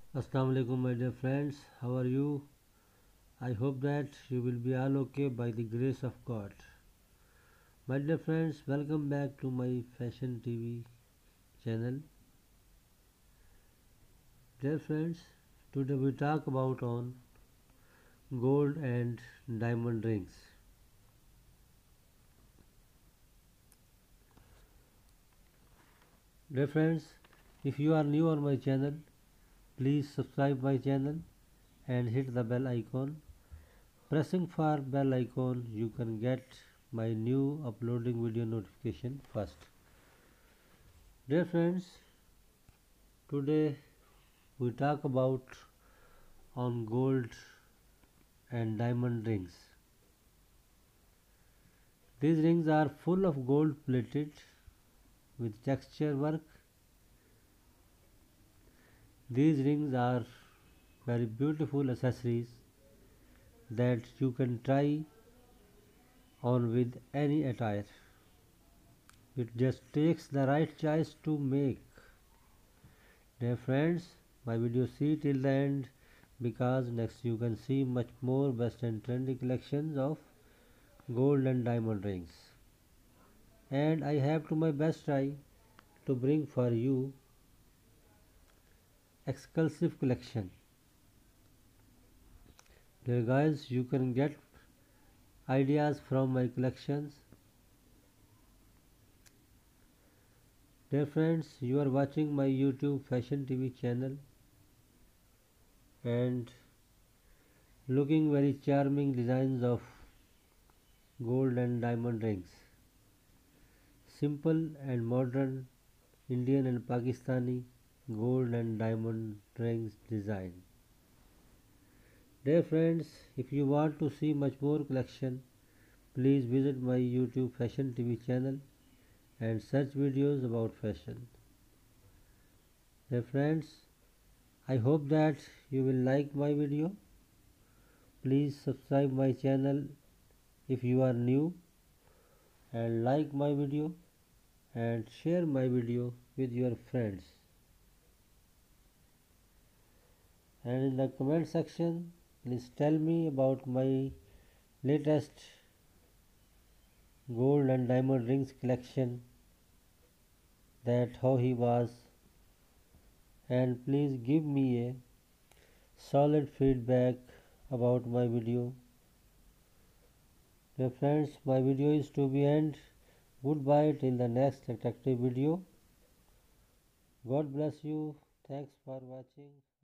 Assalamu alaikum my dear friends, how are you? I hope that you will be all okay by the grace of God. My dear friends, welcome back to my Fashion TV channel. Dear friends, today we talk about on gold and diamond rings. Dear friends, if you are new on my channel, please subscribe my channel and hit the bell icon. Pressing for bell icon, you can get my new uploading video notification first. Dear friends, today we talk about on gold and diamond rings. These rings are full of gold plated with texture work. These rings are very beautiful accessories that you can try on with any attire. It just takes the right choice to make. Dear friends, my video see till the end because next you can see much more best and trendy collections of gold and diamond rings. And I have to my best try to bring for you exclusive collection. Dear guys, you can get ideas from my collections. Dear friends, you are watching my YouTube Fashion TV channel and looking very charming designs of gold and diamond rings. Simple and modern Indian and Pakistani gold and diamond rings design. Dear friends, if you want to see much more collection, please visit my YouTube Fashion TV channel and search videos about fashion. Dear friends, I hope that you will like my video. Please subscribe my channel if you are new and like my video and share my video with your friends. And in the comment section, please tell me about my latest gold and diamond rings collection, that how he was, and please give me a solid feedback about my video. Dear friends, my video is to be end. Goodbye till the next attractive video. God bless you. Thanks for watching.